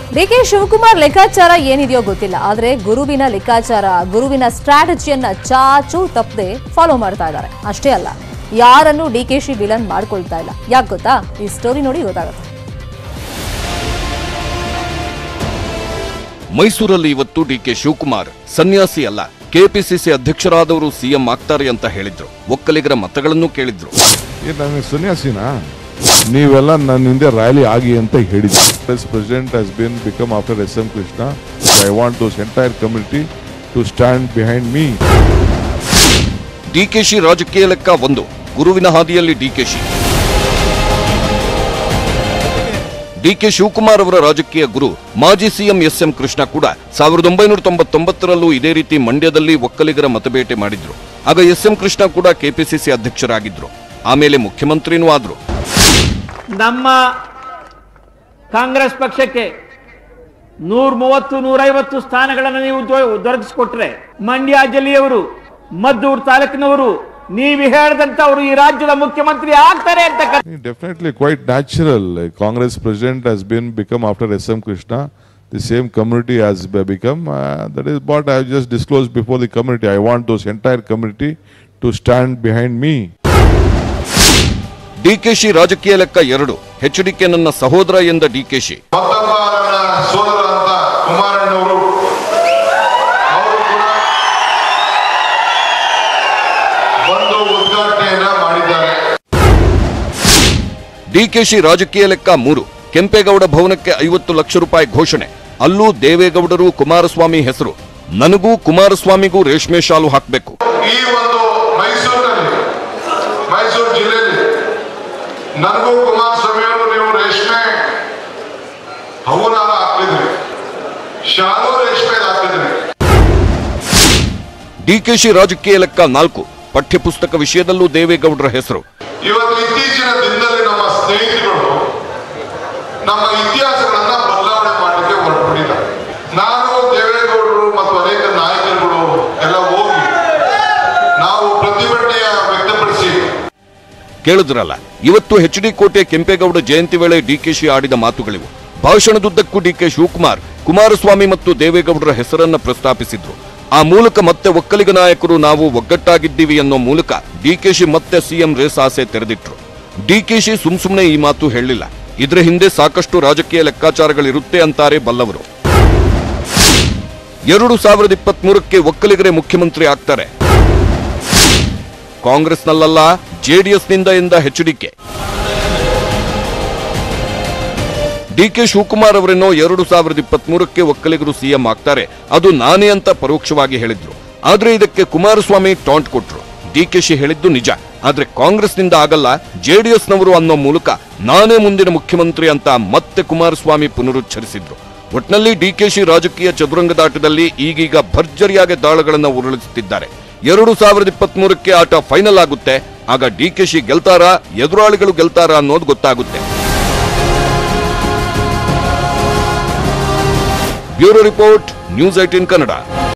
DK Shivakumar ಲೆಕ್ಕಾಚಾರ ಏನಿದೆಯೋ ಗೊತ್ತಿಲ್ಲ, ಆದ್ರೆ ಗುರುವಿನ ಲೆಕ್ಕಾಚಾರ, ಗುರುವಿನ ಸ್ಟ್ರಾಟಜಿಯನ್ನ ಚಾಚು ತಪ್ಪದೆ ಫಾಲೋ ಮಾಡ್ತಾ ಇದ್ದಾರೆ. ಅಷ್ಟೇ ಅಲ್ಲ, ಯಾರನ್ನು ಡಿಕೆಶಿ ವಿಲನ್ ಮಾಡ್ಕೊಳ್ತಾ ಇಲ್ಲ. ಯಾಕೆ ಗೊತ್ತಾ? ಈ ಸ್ಟೋರಿ ನೋಡಿ ಗೊತ್ತಾಗುತ್ತೆ. ಮೈಸೂರಲ್ಲಿ ಇವತ್ತು ಡಿಕೆ ಶಿವಕುಮಾರ್ ಸನ್ಯಾಸಿ ಅಲ್ಲ, ಕೆಪಿಸಿಸಿ ಅಧ್ಯಕ್ಷರಾದವರು ಸಿಎಂ ಆಗ್ತಾರೆ ಅಂತ ಹೇಳಿದ್ರು. ಒಕ್ಕಲಿಗರ ಮತಗಳನ್ನು ಕೇಳಿದ್ರು. ನನಗೆ ಸನ್ಯಾಸಿನಾ ನೀವೆಲ್ಲ ನನ್ನ ಹಿಂದೆ ರ್ಯಾಲಿ ಆಗಿ ಅಂತ ಹೇಳಿದ್ರು. President has been become after S M Krishna. I want those entire community to stand behind me. DKShi ರಾಜಕೀಯ ಲೆಕ್ಕ ಒಂದು, ಗುರುವಿನ ಹಾದಿಯಲ್ಲಿ ಡಿಕೆಶಿ. ಡಿಕೆ ಶಿವಕುಮಾರ್ ಅವರ ರಾಜಕೀಯ ಗುರು ಮಾಜಿ ಸಿಎಂ ಎಸ್ ಎಂ ಕೃಷ್ಣ ಕೂಡ 1999ರಲ್ಲೂ ಇದೇ ರೀತಿ ಮಂಡ್ಯದಲ್ಲಿ ಒಕ್ಕಲಿಗರ ಮತಬೇಟೆ ಮಾಡಿದ್ರು. ಆಗ ಎಸ್ ಎಂ ಕೃಷ್ಣ ಕೂಡ ಕೆಪಿಸಿಸಿ ಅಧ್ಯಕ್ಷರಾಗಿದ್ರು. ಆಮೇಲೆ ಮುಖ್ಯಮಂತ್ರಿನೂ ಆದ್ರು. ನಮ್ಮ ಕಾಂಗ್ರೆಸ್ ಪಕ್ಷಕ್ಕೆ 130-150 ಸ್ಥಾನಗಳನ್ನು ನೀವು ದೊರಕಿಸಿಕೊಟ್ರೆ, ಮಂಡ್ಯ ಜಿಲ್ಲೆಯವರು, ಮದ್ದೂರು ತಾಲೂಕಿನವರು ನೀವು ಹೇಳಿದಂತವರು ಈ ರಾಜ್ಯದ ಮುಖ್ಯಮಂತ್ರಿ ಆಗ್ತಾರೆ ಅಂತ. Definitely quite natural. Congress president has been become after SM Krishna. The same community has become. That is what I have just disclosed before the community. I want those entire community to stand behind me. DKShi ರಾಜಕೀಯ ಲೆಕ್ಕ ಎರಡು, HDK ನನ್ನ ಸಹೋದರ ಎಂದ ಡಿಕೆಶಿ. ಸೋದರ ಅಂತ ಕುಮಾರಣ್ಣವರು ಬಂದು ಉದ್ಘಾಟನೆಯನ್ನ ಮಾಡಿದ್ದಾರೆ. ಡಿಕೆಶಿ ರಾಜಕೀಯ ಲೆಕ್ಕ ಮೂರು, ಕೆಂಪೇಗೌಡ ಭವನಕ್ಕೆ 50 ಲಕ್ಷ ರೂಪಾಯಿ ಘೋಷಣೆ. ಅಲ್ಲೂ ದೇವೇಗೌಡರು ಕುಮಾರಸ್ವಾಮಿ ಹೆಸರು. ನನಗೂ ಕುಮಾರಸ್ವಾಮಿಗೂ ರೇಷ್ಮೆ ಶಾಲು ಹಾಕಬೇಕು. ಈ ಒಂದು ಮೈಸೂರು ಜಿಲ್ಲೆಯಲ್ಲಿ ನನಗೂ ಕುಮಾರಸ್ವಾಮಿ ಅವರು ನೀವು ರೇಷ್ಮೆ ಹೂನಾರ ಹಾಕಿದ್ರಿ, ಶಾಲು ರೇಷ್ಮೆ ಹಾಕಿದ್ರಿ. ಡಿಕೆಶಿ ರಾಜಕೀಯ ಲೆಕ್ಕ ನಾಲ್ಕು, ಪಠ್ಯಪುಸ್ತಕ ವಿಷಯದಲ್ಲೂ ದೇವೇಗೌಡರ ಹೆಸರು. ಇವತ್ತು ಇತ್ತೀಚಿನ ದಿನದಲ್ಲಿ ನಮ್ಮ ಸ್ನೇಹಿತರು ನಮ್ಮ ಇತಿಹಾಸಗಳನ್ನ ಬದಲಾವಣೆ ಮಾಡಲಿಕ್ಕೆ ಹೊರಟಿದ್ದಾರೆ. ನಾನು ದೇವೇಗೌಡರು ಮತ್ತು ಅನೇಕ ನಾಯಕರುಗಳು ಎಲ್ಲ ಹೋಗಿ ನಾವು ಪ್ರತಿಭಟನೆಯ ವ್ಯಕ್ತಪಡಿಸಿ ಕೇಳಿದ್ರಲ್ಲ, ಇವತ್ತು ಎಚ್ಡಿ ಕೋಟೆ ಕೆಂಪೇಗೌಡ ಜಯಂತಿ ವೇಳೆ ಡಿಕೆಶಿ ಆಡಿದ ಮಾತುಗಳಿವು. ಭಾಷಣದುದ್ದಕ್ಕೂ ಡಿಕೆ ಶಿವಕುಮಾರ್ ಕುಮಾರಸ್ವಾಮಿ ಮತ್ತು ದೇವೇಗೌಡರ ಹೆಸರನ್ನ ಪ್ರಸ್ತಾಪಿಸಿದ್ರು. ಆ ಮೂಲಕ ಮತ್ತೆ ಒಕ್ಕಲಿಗ ನಾಯಕರು ನಾವು ಒಗ್ಗಟ್ಟಾಗಿದ್ದೀವಿ ಅನ್ನೋ ಮೂಲಕ ಡಿಕೆಶಿ ಮತ್ತೆ ಸಿಎಂ ರೇಸ್ ಆಸೆ ತೆರೆದಿಟ್ರು. ಡಿಕೆಶಿ ಸುಮ್ಸುಮ್ನೆ ಈ ಮಾತು ಹೇಳಿಲ್ಲ. ಇದರ ಹಿಂದೆ ಸಾಕಷ್ಟು ರಾಜಕೀಯ ಲೆಕ್ಕಾಚಾರಗಳಿರುತ್ತೆ ಅಂತಾರೆ ಬಲ್ಲವರು. 2023ಕ್ಕೆ ಒಕ್ಕಲಿಗರೇ ಮುಖ್ಯಮಂತ್ರಿ ಆಗ್ತಾರೆ. ಕಾಂಗ್ರೆಸ್ನಲ್ಲ, ಜೆಡಿಎಸ್ನಿಂದ ಎಂದ ಎಚ್ಡಿಕೆ. ಡಿಕೆ ಶಿವಕುಮಾರ್ ಅವರೇನೋ 2023ಕ್ಕೆ ಒಕ್ಕಲಿಗರು ಸಿಎಂ ಆಗ್ತಾರೆ, ಅದು ನಾನೇ ಅಂತ ಪರೋಕ್ಷವಾಗಿ ಹೇಳಿದ್ರು. ಆದ್ರೆ ಇದಕ್ಕೆ ಕುಮಾರಸ್ವಾಮಿ ಟಾಂಟ್ ಕೊಟ್ರು. ಡಿಕೆಶಿ ಹೇಳಿದ್ದು ನಿಜ, ಆದ್ರೆ ಕಾಂಗ್ರೆಸ್ನಿಂದ ಆಗಲ್ಲ, ಜೆಡಿಎಸ್ನವರು ಅನ್ನೋ ಮೂಲಕ ನಾನೇ ಮುಂದಿನ ಮುಖ್ಯಮಂತ್ರಿ ಅಂತ ಮತ್ತೆ ಕುಮಾರಸ್ವಾಮಿ ಪುನರುಚ್ಚರಿಸಿದ್ರು. ಒಟ್ನಲ್ಲಿ ಡಿಕೆಶಿ ರಾಜಕೀಯ ಚದುರಂಗದಾಟದಲ್ಲಿ ಈಗೀಗ ಭರ್ಜರಿಯಾಗಿ ದಾಳಗಳನ್ನು ಉರುಳಿಸುತ್ತಿದ್ದಾರೆ. 2023ಕ್ಕೆ ಆಟ ಫೈನಲ್ ಆಗುತ್ತೆ. ಆಗ ಡಿಕೆಶಿ ಗೆಲ್ತಾರಾ, ಎದುರಾಳಿಗಳು ಗೆಲ್ತಾರಾ ಅನ್ನೋದು ಗೊತ್ತಾಗುತ್ತೆ. Bureau report, news 18 Kannada.